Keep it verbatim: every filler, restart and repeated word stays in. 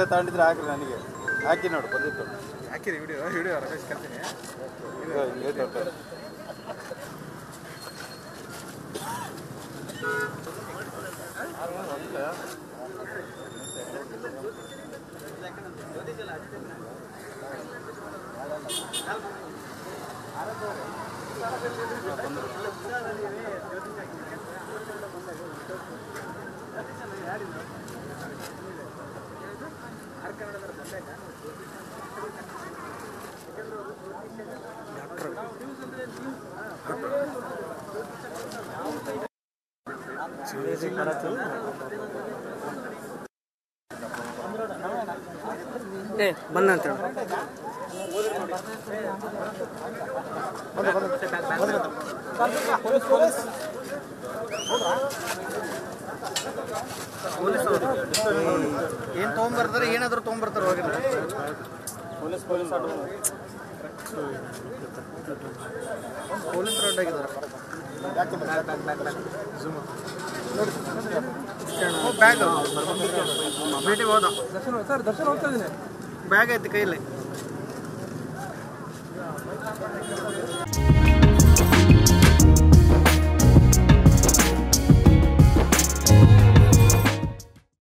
video ತಗೊಂಡಿದ್ರೆ ಹಾಕ್ರಿ ನನಗೆ ಹಾಕಿ ನೋಡು ಬಂದಿತ್ತು ಹಾಕಿರಿ ವಿಡಿಯೋ ವಿಡಿಯೋ ರಮೇಶ್ ಕಲ್ತೀನಿ ಏ ಬಂದಂತ ಏನು ತೊಗೊಂಬರ್ತಾರೆ ಏನಾದರೂ ತೊಗೊಂಬರ್ತಾರೆ ಹೋಗಿಲ್ಲ ಪೊಲೀಸ್ ಪೊಲೀಸ್ ಪೊಲೀಸ್ ರೆಡ್ ಆಗಿದ್ದಾರೆ ಬ್ಯಾಗ್ ಭೇಟಿ ಹೋದ ದರ್ಶನ ಸರ್ ದರ್ಶನ ಹೋಗ್ತಾ ಇದ್ದೀನಿ ಬ್ಯಾಗ್ ಐತಿ ಕೈಯಲ್ಲಿ